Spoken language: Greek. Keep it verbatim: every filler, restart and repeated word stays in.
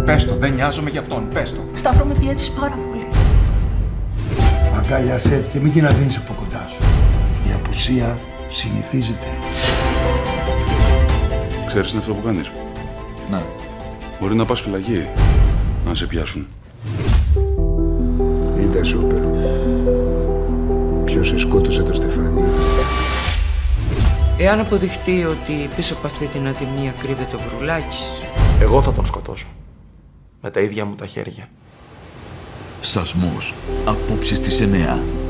Πες το, δεν νοιάζομαι γι' αυτόν. Πες το. Σταύρο, με πιέζεις πάρα πολύ. Αγκάλιασέ τη και μην την αφήνεις από κοντά σου. Η απουσία συνηθίζεται. Ξέρεις είναι αυτό που κάνεις? Ναι. Μπορεί να πας φυλακή, να σε πιάσουν. Είτε σου είπε. Ποιος σε σκότωσε το Στεφάνι? Εάν αποδειχτεί ότι πίσω από αυτή την αδημία κρύβεται ο Βρουλάκης, Εγώ θα τον σκοτώσω. Με τα ίδια μου τα χέρια. Σασμός. Απόψε στις εννιά.